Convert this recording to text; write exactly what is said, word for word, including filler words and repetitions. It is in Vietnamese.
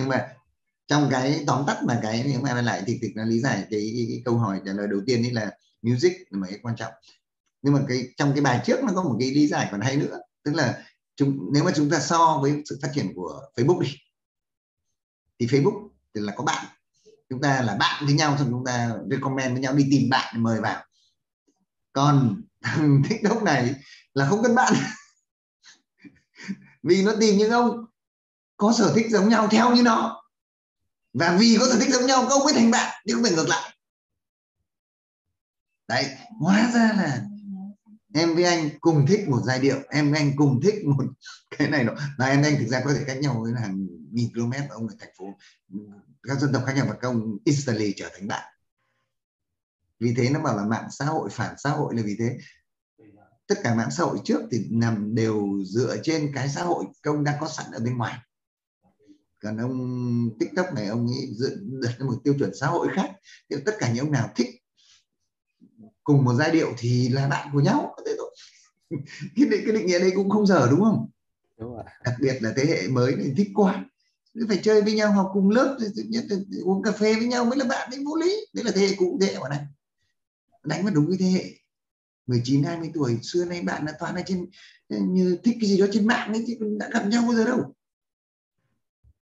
Nhưng mà trong cái tóm tắt mà cái nếu mà lại thì thực nó lý giải cái, cái, cái câu hỏi trả lời đầu tiên ấy là music là một cái quan trọng. Nhưng mà cái trong cái bài trước nó có một cái lý giải còn hay nữa, tức là chúng nếu mà chúng ta so với sự phát triển của Facebook đi, thì Facebook thì là có bạn, chúng ta là bạn với nhau, xong chúng ta recommend với nhau, đi tìm bạn mời vào. Còn thằng TikTok này là không cần bạn vì nó tìm những ông có sở thích giống nhau theo như nó, và vì có sở thích giống nhau các ông mới thành bạn, chứ không phải ngược lại. Đấy, hóa ra là em với anh cùng thích một giai điệu, em với anh cùng thích một cái này đó, và em với anh thực ra có thể cách nhau với hàng nghìn km, ông ở thành phố các dân tộc khác nhau, và các ông instantly trở thành bạn. Vì thế nó bảo là mạng xã hội phản xã hội là vì thế. Tất cả mạng xã hội trước thì nằm đều dựa trên cái xã hội công đang có sẵn ở bên ngoài. Còn ông TikTok này ông ấy đặt ra một tiêu chuẩn xã hội khác, thì tất cả những ông nào thích cùng một giai điệu thì là bạn của nhau. Thế thôi. cái, định, cái định nghĩa đấy cũng không dở đúng không? Đúng rồi. Đặc biệt là thế hệ mới này thích quá, cứ phải chơi với nhau, học cùng lớp, uống cà phê với nhau mới là bạn, đấy vô lý. Đấy là thế hệ cũ, thế hệ bọn này đánh vào đúng cái thế hệ mười chín hai mươi tuổi. Xưa nay bạn là toàn là trên như thích cái gì đó trên mạng ấy, chứ đã gặp nhau bao giờ đâu.